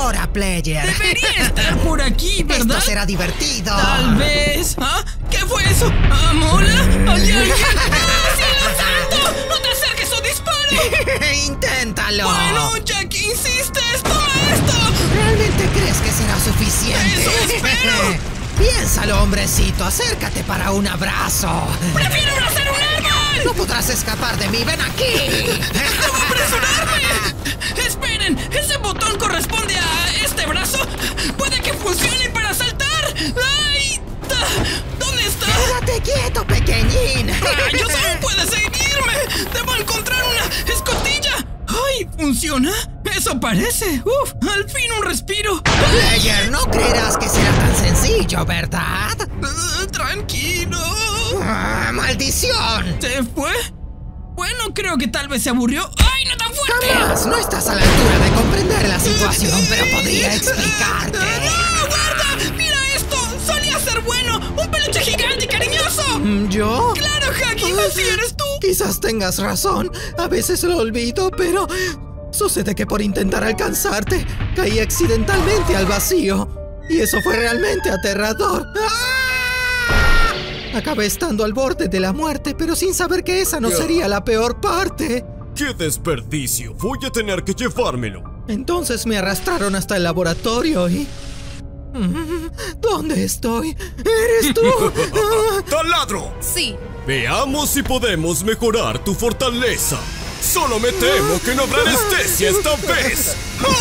Ahora, player. Debería estar por aquí, ¿verdad? Esto será divertido. Tal vez. ¿Ah? ¿Qué fue eso? ¿Mola? ¿Hay alguien? ¡Ah, cielo santo! ¡No te acerques o disparo! Inténtalo. Bueno, ya que insistes, toma esto. ¿Realmente crees que será suficiente? ¡Eso espero! Piénsalo, hombrecito. Acércate para un abrazo. ¡Prefiero abrazar un árbol! No podrás escapar de mí. ¡Ven aquí! ¡Debo apresurarme! ¡Esperen! ¿Ese botón corresponde a este brazo? ¡Puede que funcione para saltar! ¡Ay! ¿Dónde está? ¡Quédate quieto, pequeñín! ¡Rayos! ¡Aún puede seguirme! ¡Debo encontrar una escotilla! ¡Ay! ¿Funciona? Eso parece. ¡Uf! ¡Al fin un respiro! Player, no creerás que será tan sencillo, ¿verdad? Tranquilo. ¡Maldición! ¿Se fue? Bueno, creo que tal vez se aburrió. ¡Ay, no tan fuerte! Jamás, no estás a la altura de comprender la situación, pero podría explicarte. ¡No, guarda! ¡Mira esto! ¡Solía ser bueno! ¡Un peluche gigante y cariñoso! ¿Yo? ¡Claro, Huggy! ¡Así eres tú! Quizás tengas razón. A veces lo olvido, pero sucede que por intentar alcanzarte, caí accidentalmente al vacío. Y eso fue realmente aterrador. ¡Ah! Acabé estando al borde de la muerte, pero sin saber que esa no sería la peor parte. ¡Qué desperdicio! Voy a tener que llevármelo. Entonces me arrastraron hasta el laboratorio y... ¿Dónde estoy? ¿Eres tú? ¡Taladro! Sí. Veamos si podemos mejorar tu fortaleza. Solo me temo que no habrá anestesia esta vez.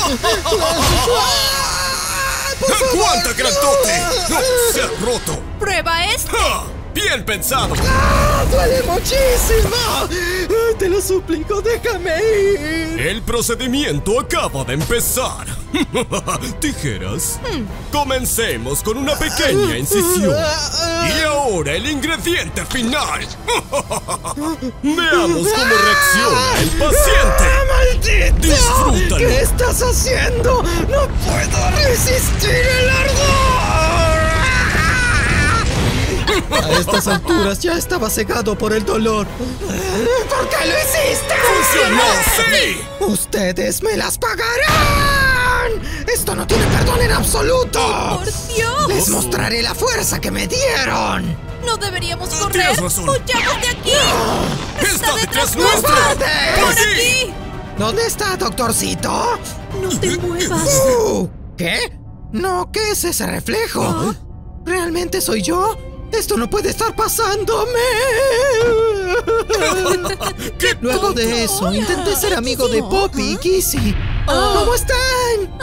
¡Aguanta, grandote! ¡No! ¡Se ha roto! Prueba esto. ¡Ja! ¡Bien pensado! ¡Duele muchísimo! Te lo suplico, déjame ir. El procedimiento acaba de empezar. ¿Tijeras? Comencemos con una pequeña incisión. Y ahora el ingrediente final. Veamos cómo reacciona el paciente. ¡Maldito! ¡Disfrútalo! ¿Qué estás haciendo? ¡No puedo resistir el ardor! A estas alturas ya estaba cegado por el dolor. ¿Por qué lo hiciste? ¡Funcionó! ¡Sí! ¡Ustedes me las pagarán! ¡Esto no tiene perdón en absoluto! ¡Por Dios! ¡Les mostraré la fuerza que me dieron! No deberíamos correr. Tienes razón. ¡Huyamos de aquí! ¡Está detrás nuestro! nuestro! ¡Por ¡Sí! aquí! ¿Dónde está, doctorcito? ¡No te muevas! ¿Qué? No, ¿qué es ese reflejo? ¿Realmente soy yo? ¡Esto no puede estar pasándome! Luego de eso, intenté ser amigo de Poppy y Kissy. ¿Cómo están?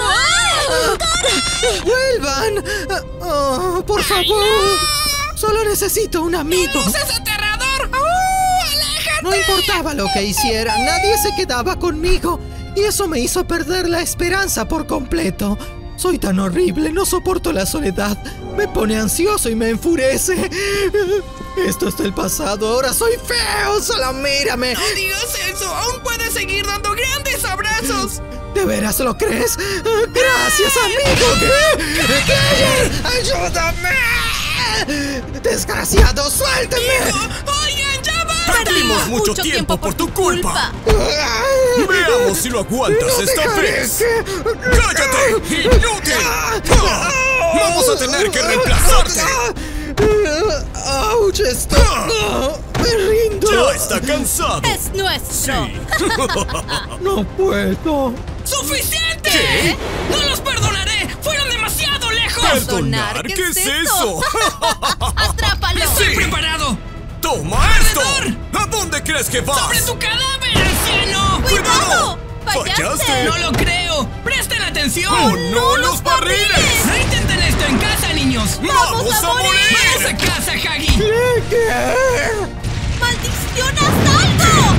¡Vuelvan! ¡Por favor! Solo necesito un amigo. ¡Es aterrador! ¡Aléjate! No importaba lo que hiciera, nadie se quedaba conmigo. Y eso me hizo perder la esperanza por completo. Soy tan horrible, no soporto la soledad. Me pone ansioso y me enfurece. Esto es del pasado, ahora soy feo, solo mírame. ¡No digas eso! ¡Aún puedes seguir dando grandes abrazos! ¿De veras lo crees? ¡Gracias, amigo! ¿Qué? ¡Ayúdame! ¡Desgraciado, suéltame! ¡Oigan, ya va! Perdimos mucho tiempo por tu culpa. Veamos si lo aguantas esta vez. ¡Cállate, inútil! ¡Vamos a tener que reemplazarte! ¡Auch! Esto... ¡Me rindo! ¡Ya está cansado! ¡Es nuestro! Sí. ¡No puedo! ¡Suficiente! ¿Qué? ¡No los perdonaré! ¡Fueron demasiado lejos! ¿Perdonar? ¿Qué es eso? ¡Atrápalo! ¡Estoy preparado! ¡Toma esto! ¡Perdedor! ¿A dónde crees que vas? ¡Sobre tu cadáver, anciano! ¡Cuidado! ¡Fallaste! ¡No lo creo! ¡Presten atención! ¡Oh, no, los barriles! ¡No intenten esto en casa, niños! ¡Vamos a morir! ¡Vamos a casa, Huggy! ¿Qué? ¡Maldición, haz algo!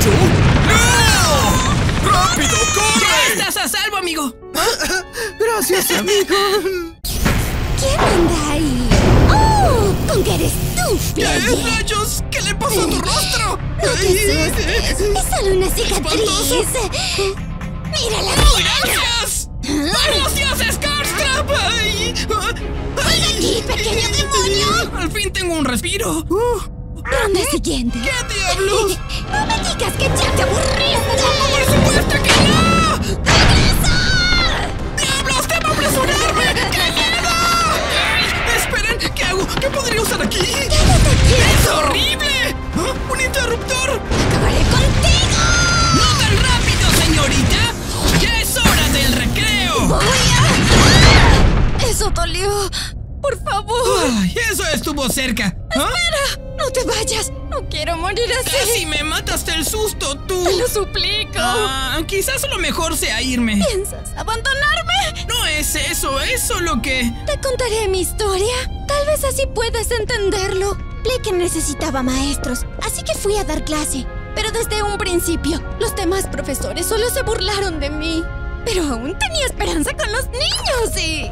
¡No! ¡Rápido, ¡Ya corre! estás a salvo, amigo! Gracias, amigo. ¿Quién anda ahí? ¡Oh! ¿Con qué eres tú, ¿Qué Player? rayos? ¿Qué le pasó a tu rostro? No te asustes, es solo una cicatriz. ¡Mírala! ¡Gracias! ¡Vamos, dioses, Carstrap! ¡Ay! ¡Ven aquí, pequeño demonio! ¡Al fin tengo un respiro! Ronda siguiente. ¿Qué diablos? ¡No me digas que ya te aburriste! ¡Por supuesto que no! ¡Regresa! ¡Diablos, debo Ay, eso estuvo cerca. ¿Ah? ¡Espera! ¡No te vayas! ¡No quiero morir así! Casi me mataste el susto, tú. ¡Te lo suplico! Quizás lo mejor sea irme. ¿Piensas abandonarme? No es eso, es solo que... Te contaré mi historia. Tal vez así puedas entenderlo. Blake necesitaba maestros, así que fui a dar clase. Pero desde un principio, los demás profesores solo se burlaron de mí. Pero aún tenía esperanza con los niños y...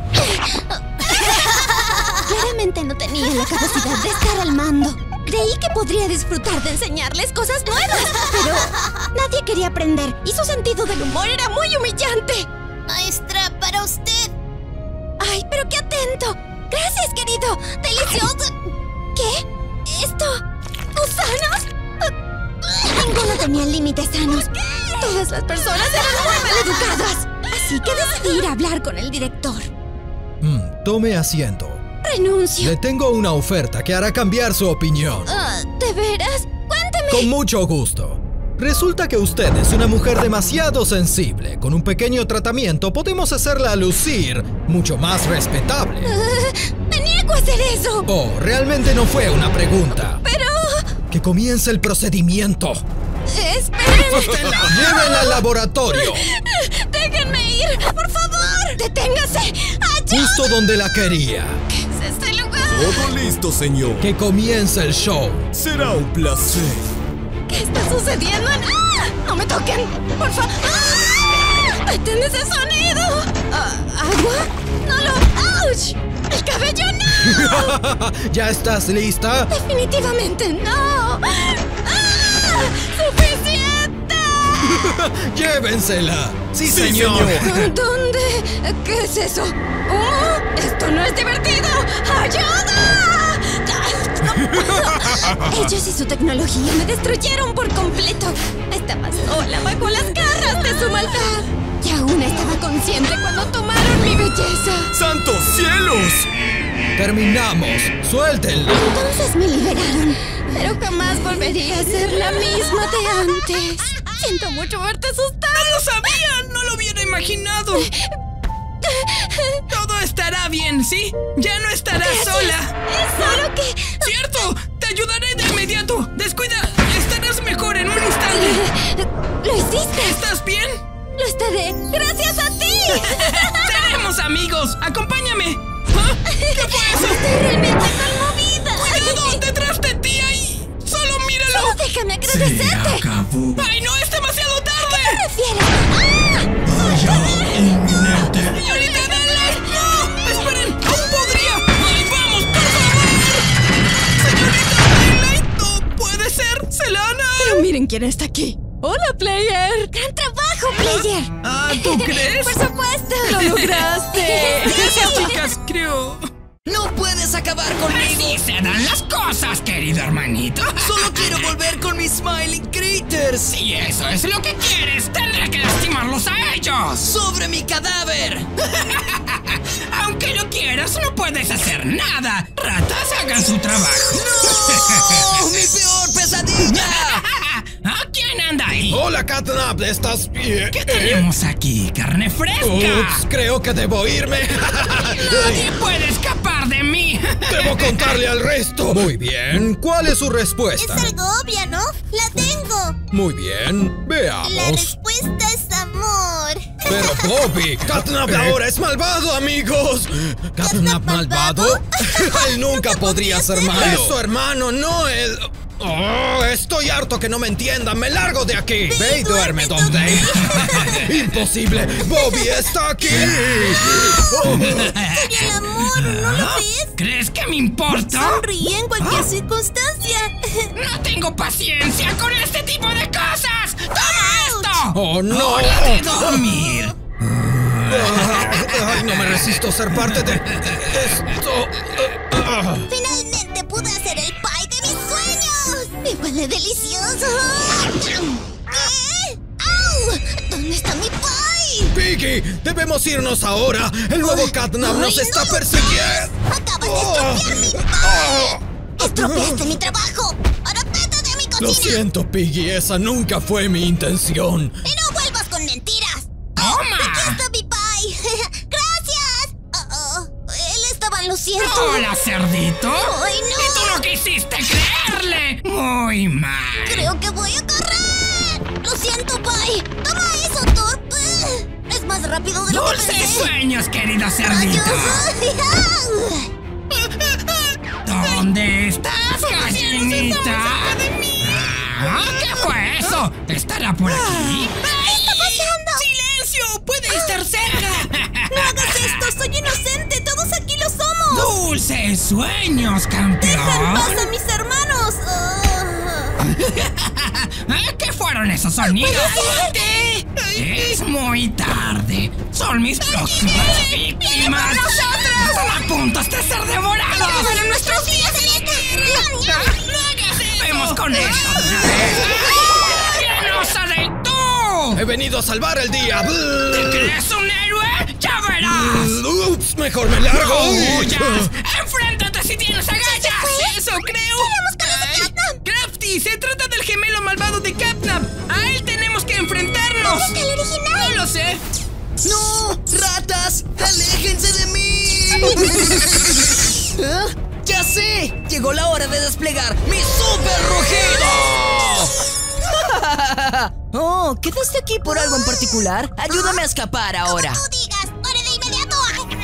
Claramente no tenía la capacidad de estar al mando. Creí que podría disfrutar de enseñarles cosas nuevas, pero nadie quería aprender y su sentido del humor era muy humillante. Maestra, para usted. ¡Ay, pero qué atento! ¡Gracias, querido! ¡Delicioso! ¿Qué? ¿Esto? ¿Gusanos? Ninguno tenía límites sanos. Todas las personas eran muy maleducadas. Así que decidí ir a hablar con el director. Tome asiento. Renuncio. Le tengo una oferta que hará cambiar su opinión. ¿De veras? Cuénteme. Con mucho gusto. Resulta que usted es una mujer demasiado sensible. Con un pequeño tratamiento podemos hacerla lucir mucho más respetable. Me niego a hacer eso. Oh, realmente no fue una pregunta. Pero... Que comience el procedimiento. ¡Esperen! ¡Llévenla al laboratorio! ¡Déjenme ir! ¡Por favor! ¡Deténgase! ¡Ayuda! Justo donde la quería. ¿Qué es este lugar? Todo listo, señor. Que comience el show. Será un placer. ¿Qué está sucediendo? ¡Ah! ¡No me toquen! ¡Por favor! ¡Ah! ¡Detén ese sonido! ¿Agua? ¡No lo... ¡Auch! ¡El cabello no! ¿Ya estás lista? Definitivamente no. ¡Suficiente! ¡Llévensela! ¡Sí, Sí, señor! ¿Dónde? ¿Qué es eso? ¡Oh! ¡Esto no es divertido! ¡Ayuda! ¡No puedo! Ellos y su tecnología me destruyeron por completo. Estaba sola bajo las garras de su maldad. Y aún estaba consciente cuando tomaron mi belleza. ¡Santos cielos! ¡Terminamos! ¡Suéltenla! Entonces me liberaron. Pero jamás volvería a ser la misma de antes. Siento mucho verte asustada. ¡No lo sabía! ¡No lo hubiera imaginado! Todo estará bien, ¿sí? Ya no estarás sola. Es solo que... ¡Cierto! ¡Te ayudaré de inmediato! ¡Descuida! ¡Estarás mejor en un instante! ¿Lo hiciste? ¿Estás bien? Lo estaré. ¡Gracias a ti! ¡Seremos amigos! ¡Acompáñame! ¿Ah? ¿Qué fue eso? Estoy realmente conmovida. ¡Cuidado! ¡Detrás de ti ahí! ¡Solo míralo! Solo déjame agradecerte. acabó. ¡Ay, no! ¡Es demasiado tarde! ¿Qué refieres? ¡Señorita Dallas! ¡No! ¡Esperen! ¡Aún podría! ¡Ay, vamos, por favor! ¡Señorita Daylight! ¡No puede ser! ¡Selana! Pero miren quién está aquí. ¡Hola, player! ¡Gran trabajo, player! Ah, ¿tú crees? ¡Por supuesto! ¡Lo lograste! Gracias, chicas, creo. ¡No puedes acabar conmigo! Así se dan las cosas, querido hermanito. ¡Solo quiero volver con mis Smiling Critters! Si eso es lo que quieres, tendré que lastimarlos a ellos. ¡Sobre mi cadáver! Aunque lo quieras, no puedes hacer nada. Ratas, hagan su trabajo. ¡No! ¡Mi peor pesadilla! ¿Ah, quién anda ahí? ¡Hola, Catnap! ¿Estás bien? ¿Qué tenemos aquí? ¿Carne fresca? Ups, creo que debo irme. Nadie puede escapar de mí. Debo contarle al resto. Muy bien. ¿Cuál es su respuesta? Es algo obvia, ¿no? La tengo. Muy bien. La Veamos. respuesta es amor. Pero Bobby, Catnap ahora es malvado, amigos. ¿Catnap malvado? Él nunca podría ser malo. Es su hermano, no él. Oh, estoy harto que no me entiendan. Me largo de aquí. Ve y duerme, donde. Imposible. Bobby está aquí. Soy el amor, ¿no lo ves? ¿Crees que me importa? Sonríe en cualquier circunstancia. No tengo paciencia con este tipo de cosas. ¡Toma esto! Oh, no. ¡Hora de dormir! Ay, no me resisto a ser parte de esto. Finalmente pude hacer el pie de mis sueños. Me huele delicioso. ¿Qué? ¡Au! ¿Dónde está mi pie? Piggy, debemos irnos ahora. El nuevo Catnap nos Ay, está no. persiguiendo. Acabas de estropear mi pie. Estropeaste mi trabajo. Ahora vete de mi Lo cocina. siento, Piggy, esa nunca fue mi intención. Y no vuelvas con mentiras. ¡Toma! Aquí está mi pie. Gracias. Él estaba luciendo. Hola, cerdito. ¡Ay, no! ¿Y tú no quisiste creerle? Muy mal. Creo que voy a correr. Lo siento, Pai. Toma eso, torpe. Es más rápido de lo que Dulces pensé. sueños, querido cerdito. ¿Dónde estás, gallinita? ¿Qué fue eso? ¿Estará por aquí? ¿Qué está pasando? ¡Silencio! ¡Puede estar cerca! ¡No hagas esto! ¡Soy inocente! ¡Todos aquí lo somos! ¡Dulces sueños, campeón! ¡Deja en paz a mis hermanos! ¿Qué fueron esos sonidos? ¡Puede Es muy tarde. Son mis próximas víctimas. ¡Están a punto de ser devorados! ¡Para nuestros días en esta! ¡No hagas eso! ¡Vemos con eso! ¡Quién osa de tú! He venido a salvar el día. ¿Te crees un héroe? ¡Ya verás! Ups, mejor me largo. ¡Huyas! ¡Enfréntate si tienes agallas! ¡Eso creo! ¡Crafty! ¡Se trata del gemelo malvado de Catnap! ¡A él tenemos que enfrentarnos! ¿Dónde está el original? ¡No lo sé! ¡No! ¡Ratas! ¡Aléjense de mí! ¿Ah? ¡Ya sé! Llegó la hora de desplegar mi super rugido. Oh, ¿quedaste aquí por algo en particular? Ayúdame a escapar ahora. Como tú digas, ¡pare de inmediato!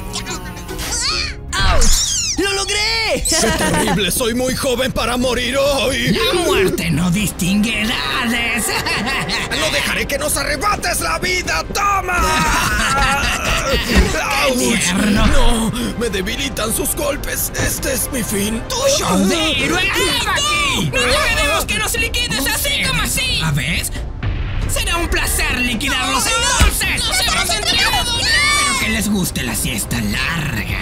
¡Auch! ¡Lo logré! ¡Qué terrible! Soy muy joven para morir hoy. ¡La muerte no distingue edades! No dejaré que nos arrebates la vida. ¡Toma! ¡Auch! tierno! No, me debilitan sus golpes. Este es mi fin. ¡Show de héroe! ¡Ven aquí! ¡No dejaremos que nos liquides así como así! ¿A ves? Será un placer liquidarlos entonces. ¡Nos hemos entregado! Espero que les guste la siesta larga.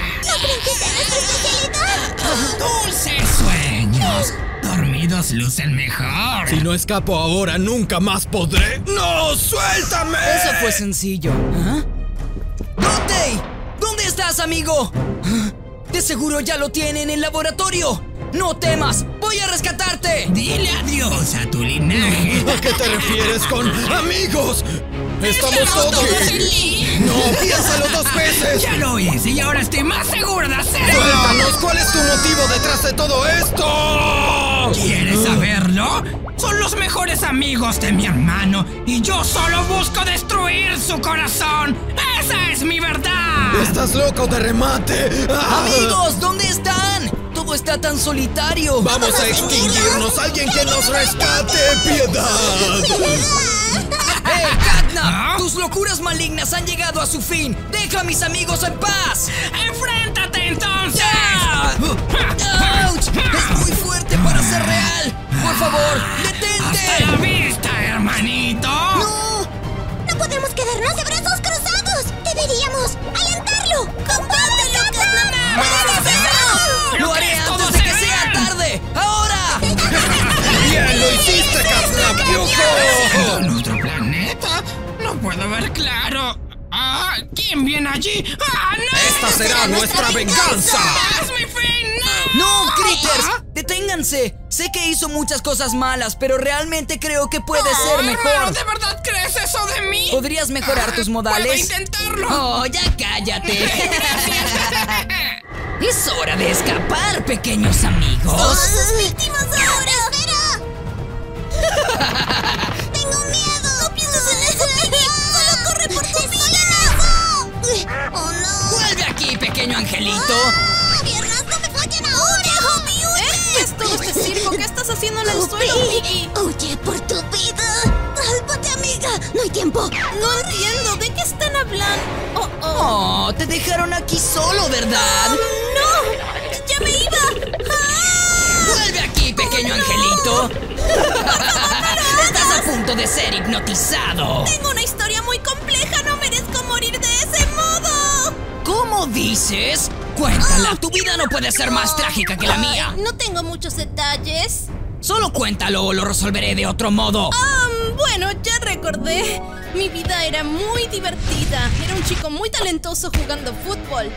¡Dulces sueños! Dormidos lucen mejor. Si no escapo ahora, nunca más podré. ¡No! ¡Suéltame! Eso fue sencillo. ¿Ah? ¡Dotey! ¿Dónde estás, amigo? ¿Ah? De seguro ya lo tiene en el laboratorio. ¡No temas! ¡Voy a rescatarte! Dile adiós a tu linaje. ¿A qué te refieres con amigos? ¡Estamos todos! ¡No! ¡Piénsalo 2 veces! Ya lo hice y ahora estoy más seguro de hacerlo. ¡Suéltanos! ¿Cuál es tu motivo detrás de todo esto? ¿Quieres saberlo? Son los mejores amigos de mi hermano y yo solo busco destruir su corazón. ¡Esa es mi verdad! ¿Estás loco de remate? ¡Ah! ¡Amigos! ¿Dónde están? Todo está tan solitario. ¡Vamos a extinguirnos! ¡Alguien que nos rescate! ¡Piedad! ¡Hey, Catnap! ¿Ah? ¡Tus locuras malignas han llegado a su fin! ¡Deja a mis amigos en paz! ¡Enfréntate entonces! ¡Auch! ¡Es muy fuerte para ser real! ¡Por favor, ¡Hasta la detente! vista, hermanito! ¡No! ¡No podemos quedarnos de brazos cruzados! ¡Deberíamos alentarlo! ¡Combátelo, Catnap! ¡Puedes hacerlo! ¡Lo haré antes de que sea tarde! ¡Ahora! ¡Bien! ¡Lo hiciste, Catnap! ¿En otro planeta? No puedo ver claro. ¿Quién viene allí? ¡No! ¡Esta será nuestra venganza! ¡Es mi fin! ¡No! ¡No, Critters! ¡Deténganse! Sé que hizo muchas cosas malas, pero realmente creo que puede ser Hermano, mejor. ¿de verdad crees eso de mí? ¿Podrías mejorar tus modales? ¡Puedo intentarlo! ¡Oh, ya cállate! Es hora de escapar, pequeños amigos. ¡Sus víctimas ahora! ¡Espera! ¡Tengo miedo! ¡No pienses en eso, Piggy! ¡Solo corre por tu vida! ¡Oh, no! ¡Vuelve aquí, pequeño angelito! ¡Ah! ¡Piernas, no me fallen ahora! ¡Huye, huye! ¿Es todo este circo? ¿Qué estás haciendo en el suelo, Piggy? ¡Huye por tu vida! ¡Sálvate, amiga! ¡No hay tiempo! No entiendo. ¿De qué están hablando? Oh, te dejaron aquí solo, ¿verdad? ¡No! ¡Ya me iba! ¡Vuelve aquí, pequeño angelito! Estás a punto de ser hipnotizado. Tengo una historia muy compleja. No merezco morir de ese modo. ¿Cómo dices? Cuéntala, tu vida no puede ser más trágica que la mía. No tengo muchos detalles. Solo cuéntalo o lo resolveré de otro modo. Bueno, ya recordé. Mi vida era muy divertida. Era un chico muy talentoso jugando fútbol.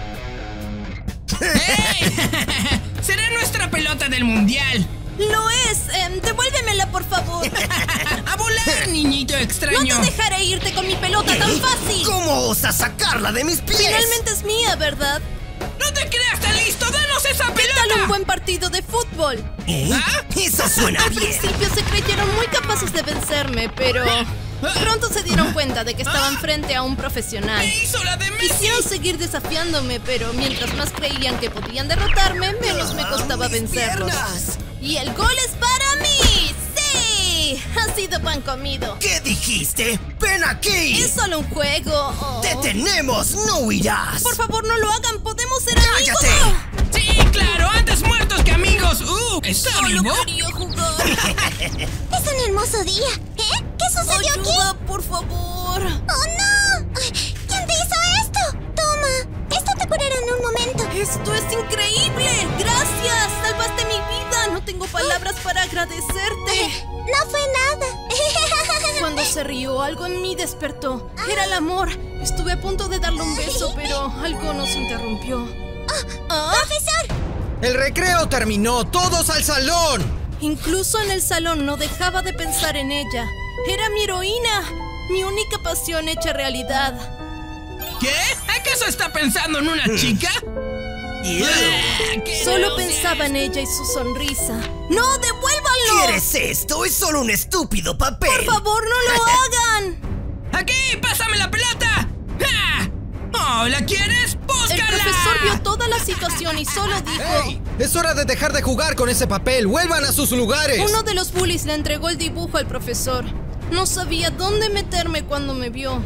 ¡Hey! ¡Será nuestra pelota del mundial! Lo es. Devuélvemela, por favor. ¡A volar, niñito No extraño! te dejaré irte con mi pelota tan fácil. ¿Cómo osas sacarla de mis pies? Finalmente es mía, ¿verdad? ¡No te te creaste listo! ¡Danos esa ¿Qué pelota! tal un buen partido de fútbol? ¿Ah? Eso suena Al bien. principio se creyeron muy capaces de vencerme, pero pronto se dieron cuenta de que estaban frente a un profesional. ¿Qué hizo la de Messi? Quisieron seguir desafiándome, pero mientras más creían que podían derrotarme, menos me costaba vencerlos. ¡Y el gol es para mí! ¡Sí! Ha sido pan comido. ¿Qué dijiste? ¡Ven aquí! Es solo un juego. Oh. ¡Te tenemos! ¡No huirás! Por favor, no lo hagan. Podemos ser amigos. ¡Cállate! Sí, claro, antes muertos que amigos. ¿Está Solo vivo? quería jugar. Es un hermoso día. ¿Eh? ¿Qué sucedió Ayuda, por favor. aquí? ¡Oh, no! ¿Quién te hizo esto? Toma. Esto te curará en un momento. Esto es increíble. Gracias. Salvaste mi vida. No tengo palabras para agradecerte. No fue nada. Cuando se rió, algo en mí despertó. Era el amor. Estuve a punto de darle un beso, pero algo nos interrumpió. ¡Profesor! El recreo terminó. ¡Todos al salón! Incluso en el salón no dejaba de pensar en ella. Era mi heroína, mi única pasión hecha realidad. ¿Qué? ¿Acaso está pensando en una chica? ¡Qué Solo náusea! pensaba en ella y su sonrisa. ¡No, devuélvanlo! ¿Quieres esto? Es solo un estúpido papel. ¡Por favor, no lo hagan! ¡Aquí! ¡Pásame la pelota! ¡Ja! ¡Oh, la quieres! El ¡Búscala! profesor vio toda la situación y solo dijo... ¡Ey! Es hora de dejar de jugar con ese papel. ¡Vuelvan a sus lugares! Uno de los bullies le entregó el dibujo al profesor. No sabía dónde meterme cuando me vio.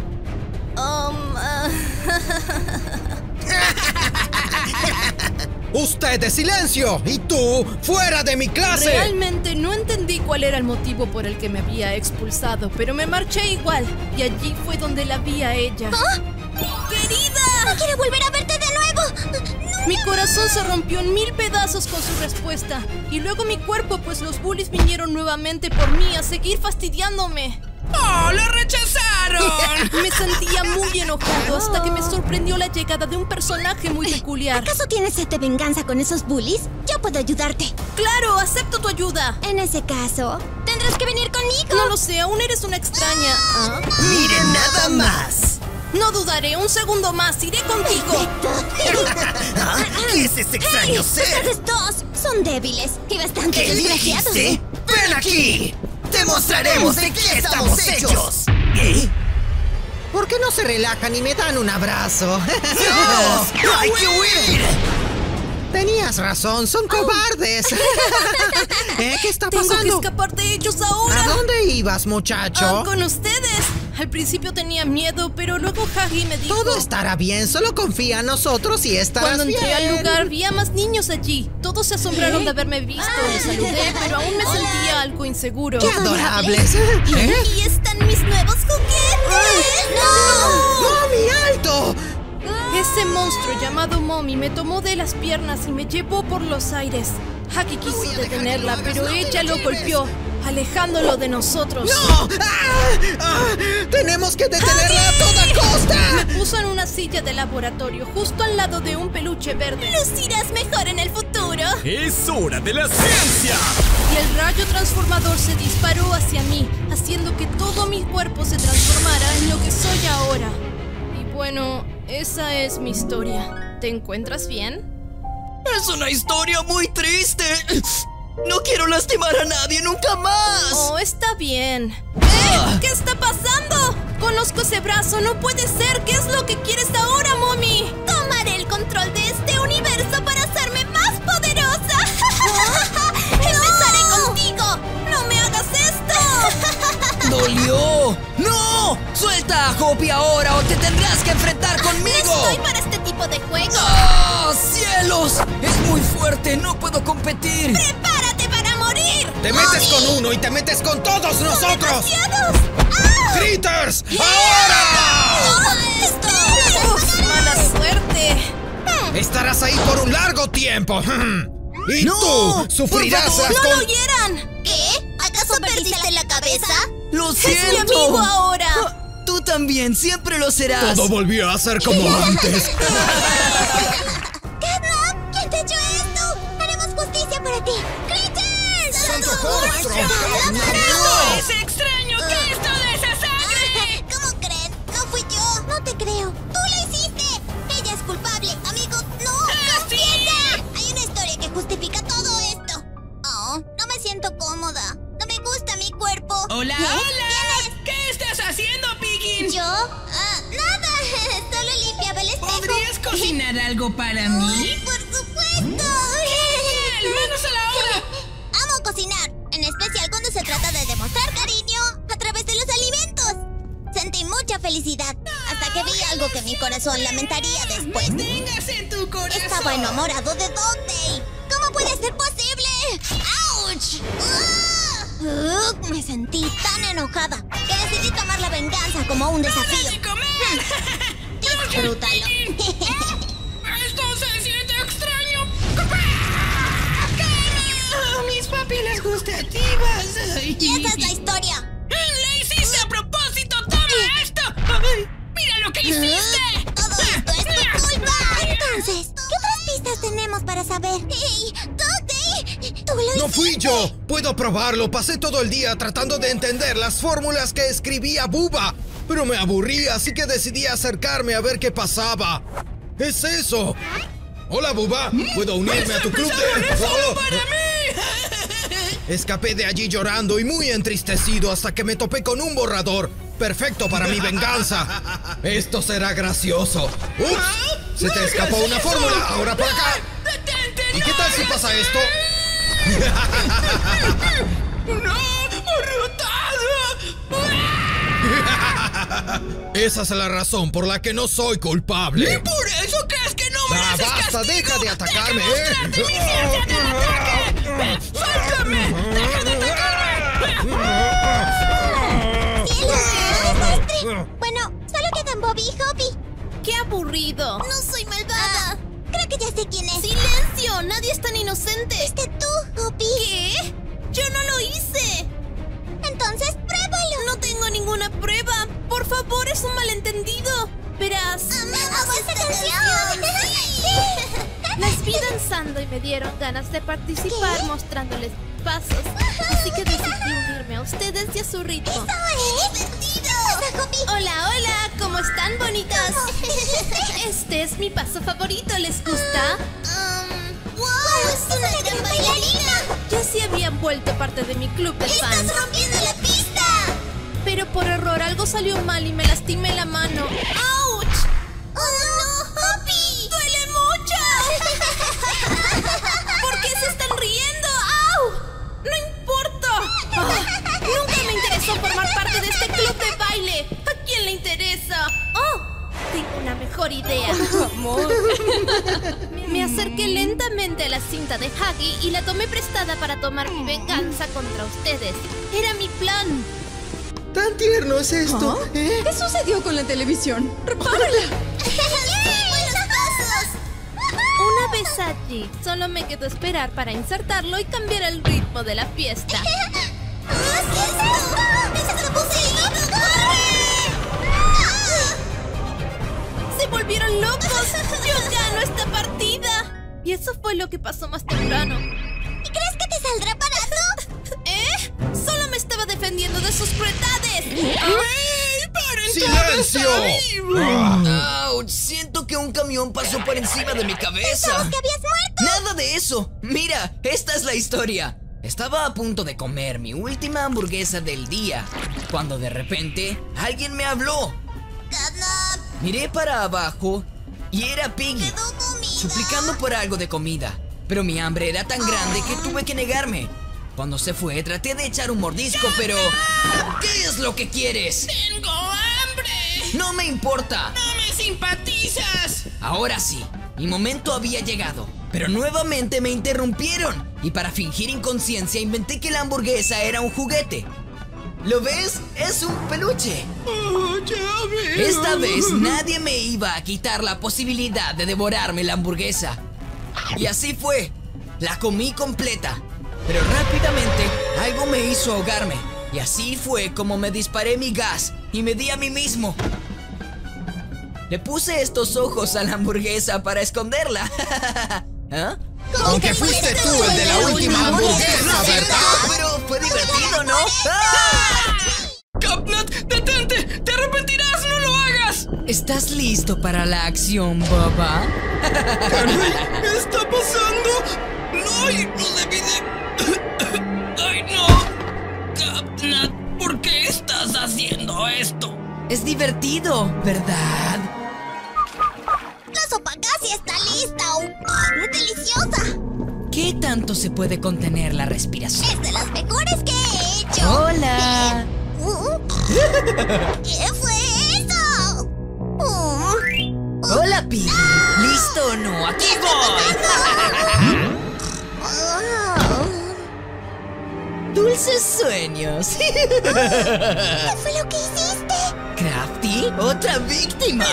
¡Usted de silencio! ¡Y tú, fuera de mi clase! Realmente no entendí cuál era el motivo por el que me había expulsado, pero me marché igual. Y allí fue donde la vi a ella. ¡Querida! ¡No quiero volver a verte de nuevo! Mi corazón se rompió en 1000 pedazos con su respuesta. Y luego mi cuerpo, pues los bullies vinieron nuevamente por mí a seguir fastidiándome. ¡Oh, lo rechazaron! Me sentía muy enojado hasta que me sorprendió la llegada de un personaje muy peculiar. ¿Acaso tienes sed de venganza con esos bullies? Yo puedo ayudarte. ¡Claro! ¡Acepto tu ayuda! En ese caso, tendrás que venir conmigo. No lo sé, aún eres una extraña. ¿Ah? ¡Miren nada más! No dudaré, un segundo más, iré contigo. ¿Ah? ¿Qué es ese extraño ser? Ustedes dos son débiles y bastante ¿Qué desgraciados. dijiste? ¡Ven aquí! ¡Te mostraremos de qué estamos hechos! ¿Eh? ¿Por qué no se relajan y me dan un abrazo? ¡No! ¡Hay que huir! Tenías razón, son cobardes. ¿Qué está Tengo que pasando? escapar de ellos ahora. ¿A dónde ibas, muchacho? Con ustedes. Al principio tenía miedo, pero luego Hagi me dijo... Todo estará bien, solo confía en nosotros y estarás Cuando entré bien. al lugar vi a más niños allí. Todos se asombraron de haberme visto. Les saludé, pero aún me sentía algo inseguro. ¡Qué adorables! ¡Y están mis nuevos juguetes! ¡No! ¡Mami, alto! Ese monstruo llamado Mommy me tomó de las piernas y me llevó por los aires. Hagi quiso voy a dejar detenerla, que lo hagas, pero no te ella lo lo lleves. golpeó, alejándolo de nosotros. ¡No! ¡Tenemos que detenerla a toda costa! Me puso en una silla de laboratorio, justo al lado de un peluche verde. Lucirás mejor en el futuro. ¡Es hora de la ciencia! Y el rayo transformador se disparó hacia mí, haciendo que todo mi cuerpo se transformara en lo que soy ahora. Y bueno, esa es mi historia. ¿Te encuentras bien? Es una historia muy triste. No quiero lastimar a nadie nunca más. Oh, está bien. ¿Qué está pasando? Conozco ese brazo, no puede ser. ¿Qué es lo que quieres ahora, Mommy? Tomaré el control de este universo para hacerme más poderosa. Empezaré contigo. ¡No me hagas esto! ¡Dolió! ¡No! ¡Suelta a Hopi ahora o te tendrás que enfrentar conmigo! No estoy para este tipo de juegos. ¡Oh, cielos! Es muy fuerte, no puedo competir. ¡Prepárate para morir! ¡Te metes con uno y te metes con todos nosotros! ¡Demasiados! ¡Ah! ¡Critters! ¡Ahora! ¡Uf, mala suerte! Estarás ahí por un largo tiempo. Y No, tú sufrirás por favor, las ¡No con... lo hieran! ¿Qué? ¿Acaso perdiste la cabeza? ¡Lo ¡Es siento! mi amigo ahora! Tú también, siempre lo serás. Todo volvió a ser como antes. ¡Catnap! ¿Quién te echó esto? Haremos justicia para ti. ¡Critters! ¡Santo monstruo! ¡No! ¡Es extraño! ¿Qué es toda esa sangre? ¿Cómo crees? No fui yo. No te creo. Tú lo hiciste. Ella es culpable, amigo. No. cocinar algo para mí? ¡Por supuesto! ¡Genial! ¡Manos a la obra! Amo cocinar, en especial cuando se trata de demostrar cariño a través de los alimentos. Sentí mucha felicidad hasta que vi algo que mi corazón lamentaría después. ¡Me tengas en tu corazón! Estaba enamorado de Dogday. ¿Cómo puede ser posible? ¡Auch! Me sentí tan enojada que decidí tomar la venganza como un desafío. ¡De comer! Disfrútalo. ¡Esto se siente extraño! ¡A mis papilas gustativas! Y esa es la historia. ¡La hiciste a propósito! ¡Toma esto! ¡Ay! ¡Mira lo que hiciste! Todo esto es tu culpa. Entonces, ¿qué otras pistas tenemos para saber? ¡Hey! ¡Dogday! ¡Tú lo hiciste! ¡No fui yo! Puedo probarlo. Pasé todo el día tratando de entender las fórmulas que escribía Bubba. Pero me aburrí, así que decidí acercarme a ver qué pasaba. ¡Es eso! Hola, Bubba. ¿Puedo unirme a tu club de...? ¡Solo para mí! Escapé de allí llorando y muy entristecido hasta que me topé con un borrador. Perfecto para mi venganza. Esto será gracioso. ¡Ups! Se te escapó una fórmula. Ahora por acá. ¡Detente! ¿Y qué tal si pasa esto? ¡No! ¡Arrutado! Esa es la razón por la que no soy culpable. ¿Y por eso crees que no mereces basta, castigo? deja de atacarme, ¡Deja mostrarte mi ciencia del ataque! ¡Suéltame! ¡Deja de atacarme! Bueno, solo quedan Bobby y Hoppy. ¡Qué aburrido! No soy malvada. Creo que ya sé quién es. ¡Silencio! ¡Nadie es tan inocente! ¿Fuiste tú, Hoppy? ¿Qué? ¡Yo no lo hice! Entonces, pruébalo. No tengo ninguna prueba. Por favor, es un malentendido. Verás. ¡Amamos esta canción! Las vi danzando y me dieron ganas de participar mostrándoles pasos. Así que decidí unirme a ustedes y a su ritmo. ¡Qué divertido! Hoppy. Hola, hola, ¿cómo están, bonitas? Este es mi paso favorito, ¿les gusta? ¡Wow! ¡Es una gran bailarina! Ya sí habían vuelto parte de mi club de fans. ¡Estás rompiendo la pista! Pero por error algo salió mal y me lastimé la mano. ¡Auch! ¡Oh, no, Hoppy! ¡Duele mucho! ¿Por qué se están riendo? ¡Au! ¡No importa! Nunca me interesó formar parte de este club de baile. ¿A quién le interesa? ¡Oh! Tengo una mejor idea. Amor. Me acerqué lentamente a la cinta de Huggy y la tomé prestada para tomar mi venganza contra ustedes. Era mi plan. Tan tierno es esto, ¿eh? ¿Qué sucedió con la televisión? ¡Repárala! ¡Buenos pasos! Una vez allí, solo me quedó esperar para insertarlo y cambiar el ritmo de la fiesta. ¿Qué es esto? ¡Es a propósito! ¡Se volvieron locos! ¡Yo gano esta partida! Y eso fue lo que pasó más temprano. ¿Y crees que te saldrá barato? ¿Eh? Solo me estaba defendiendo de sus crueldades. ¡Ey! ¡Paren! ¡Silencio! ¡Auch! Siento que un camión pasó por encima de mi cabeza. ¿Pensabas que habías muerto? ¡Nada de eso! Mira, esta es la historia. Estaba a punto de comer mi última hamburguesa del día, cuando de repente alguien me habló. Catnap, Miré para abajo y era Piggy, quedó comida. suplicando por algo de comida. Pero mi hambre era tan grande que tuve que negarme. Cuando se fue, traté de echar un mordisco, pero... ¿Qué es lo que quieres? ¡Tengo hambre! ¡No me importa! ¡No me simpatizas! Ahora sí, mi momento había llegado. Pero nuevamente me interrumpieron. Y para fingir inconsciencia inventé que la hamburguesa era un juguete. ¿Lo ves? Es un peluche. ¡Oh, ya veo! Esta vez nadie me iba a quitar la posibilidad de devorarme la hamburguesa. Y así fue. La comí completa. Pero rápidamente algo me hizo ahogarme. Y así fue como me disparé mi gas y me di a mí mismo. Le puse estos ojos a la hamburguesa para esconderla. ¿Ah? Aunque fuiste tú el de la última hamburguesa, ¿verdad? Pero fue divertido, ¿no? ¡Ah! ¡Capnut, detente! ¡Te arrepentirás! ¡No lo hagas! ¿Estás listo para la acción, Bubba? ¿Qué está pasando? ¡No! ¡Ay, no debí de... ¡Ay, no! Capnut, ¿por qué estás haciendo esto? Es divertido, ¿verdad? ¡Las sopa casi está lista. ¡Deliciosa! ¿Qué tanto se puede contener la respiración? Es de las mejores que he hecho. ¡Hola! ¿Qué fue eso? ¡Hola, Piggy! ¿Listo o no? ¡Aquí voy! ¡Dulces sueños! ¿Qué fue lo que hiciste? ¿Crafty? ¡Otra víctima!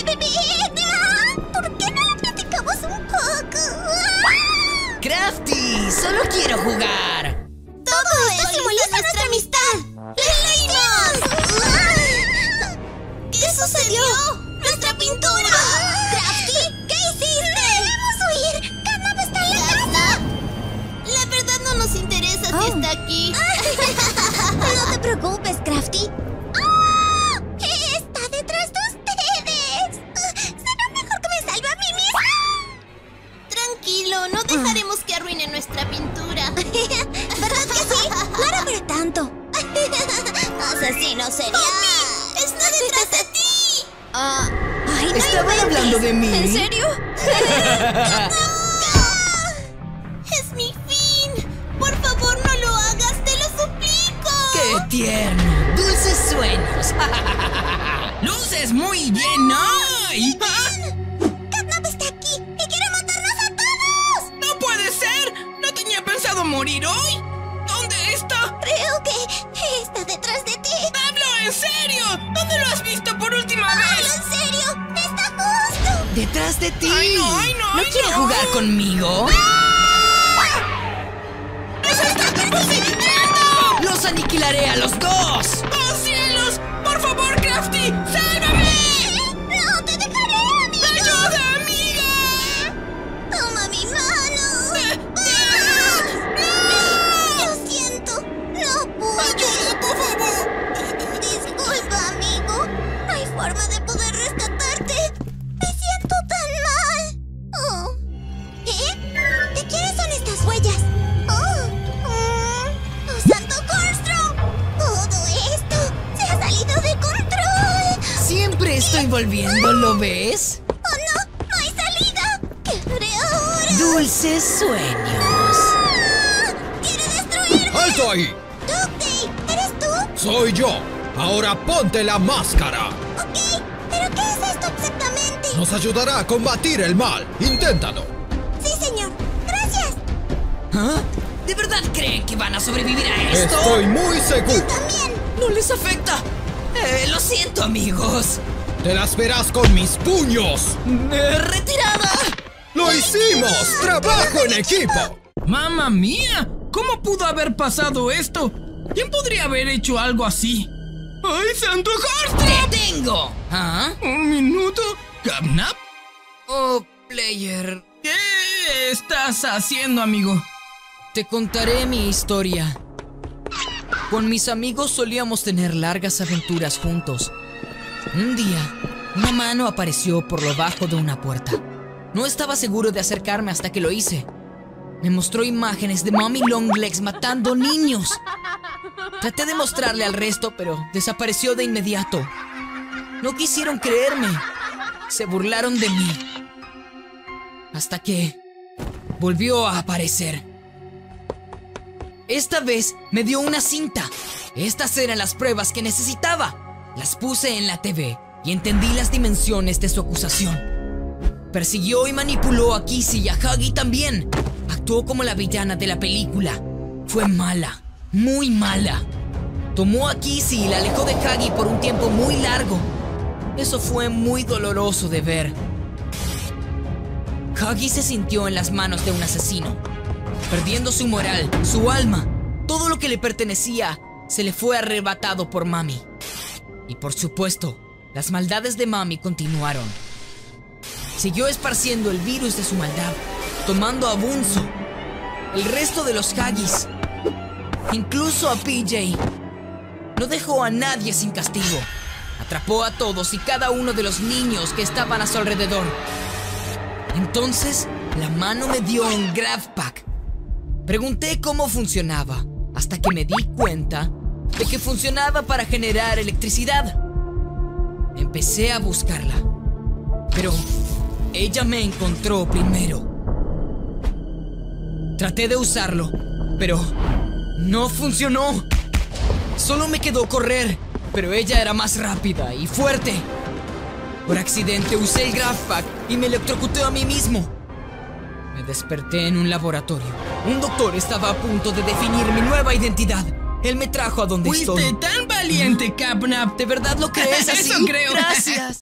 ¿Por qué no lo platicamos un poco? ¡Crafty! ¡Solo quiero jugar! Todo esto simboliza nuestra amistad. ¡Lo hicimos! ¿Qué sucedió? ¡Nuestra pintura! ¡Crafty! ¿Qué hiciste? ¡Debemos huir! ¡Carnap está en la casa! La verdad no nos interesa si está aquí. No te preocupes, Crafty. ¡Está detrás de ustedes! Será mejor que me salve a mí misma. Tranquilo, no dejaremos que arruine nuestra pintura. ¿Verdad que sí? No era para tanto. Asesino serial. ¡Está detrás de ti! Ay, no ¿Estaban hablando de mí? ¿En serio? ¡Es mi fin! ¡Por favor, no lo hagas! ¡Te lo suplico! ¡Qué tierno! ¡Dulces sueños! ¡Luces muy bien hoy! ¡Carnap está aquí y quiere matarnos a todos! ¡No puede ser! ¡No tenía pensado morir hoy! ¿Dónde está? Creo que está detrás de ti. ¡Hablo en serio! ¿Dónde lo has visto por última vez? ¿En serio? ¡Está justo! ¡Detrás de ti! ¡Ay, no, ay, no, ¿No ay, quieres no! jugar conmigo? ¡Nos está persiguiendo! ¡Los aniquilaré a los dos! ¡Oh, cielos! ¡Por favor, Crafty! ¡Sálvame! ¡No te dejaré, amigo! ¡Ayuda, amiga! ¡Toma mi mano! Lo siento, no puedo. ¡Ayuda, por favor! Disculpa, amigo. No hay forma de poder rescatarte. Me siento tan mal. ¿De quiénes son estas huellas? ¡Santo Cornstrom! Todo esto se ha salido de control. Siempre estoy volviendo, ¿lo ves? ¡Oh, no! ¡No hay salida! ¿Qué haré ahora? Dulces sueños. ¡Quiere destruirme! ¡Alto ahí! ¡Ducktail! ¿Eres tú? ¡Soy yo! ¡Ahora ponte la máscara! Ok, ¿pero qué es esto exactamente? Nos ayudará a combatir el mal. ¡Inténtalo! Sí, señor. Gracias. ¿Ah? ¿De verdad creen que van a sobrevivir a esto? Estoy muy seguro. También. ¡No les afecta! Lo siento, amigos. ¡Te las verás con mis puños! ¡Retirada! ¡Lo hicimos! ¡Trabajo en equipo! ¡Mamma mía! ¿Cómo pudo haber pasado esto? ¿Quién podría haber hecho algo así? ¡Ay, Santo Cornstrom! ¡Te tengo! ¿Ah? ¿Un minuto? ¿Carnap? Oh, player. ¿Qué estás haciendo, amigo? Te contaré mi historia. Con mis amigos solíamos tener largas aventuras juntos. Un día, una mano apareció por lo bajo de una puerta. No estaba seguro de acercarme hasta que lo hice. Me mostró imágenes de Mommy Longlegs matando niños. Traté de mostrarle al resto, pero desapareció de inmediato. No quisieron creerme. Se burlaron de mí. Hasta que volvió a aparecer. Esta vez me dio una cinta. Estas eran las pruebas que necesitaba. Las puse en la TV y entendí las dimensiones de su acusación. Persiguió y manipuló a Kizzy y a Huggy también. Actuó como la villana de la película. Fue mala, muy mala. Tomó a Kizzy y la alejó de Huggy por un tiempo muy largo. Eso fue muy doloroso de ver. Huggy se sintió en las manos de un asesino. Perdiendo su moral, su alma, todo lo que le pertenecía, se le fue arrebatado por Mami. Y por supuesto, las maldades de Mami continuaron. Siguió esparciendo el virus de su maldad, tomando a Bunzo, el resto de los Huggys, incluso a PJ. No dejó a nadie sin castigo. Atrapó a todos y cada uno de los niños que estaban a su alrededor. Entonces, la mano me dio un Grav Pack. Pregunté cómo funcionaba, hasta que me di cuenta de que funcionaba para generar electricidad. Empecé a buscarla, pero Ella me encontró primero. Traté de usarlo, pero no funcionó. Solo me quedó correr, pero ella era más rápida y fuerte. Por accidente usé el Graphpack y me electrocuté a mí mismo. Me desperté en un laboratorio. Un doctor estaba a punto de definir mi nueva identidad. Él me trajo a donde estoy. Fuiste tan valiente, Capnap. ¿De verdad lo crees así? Eso creo. Gracias.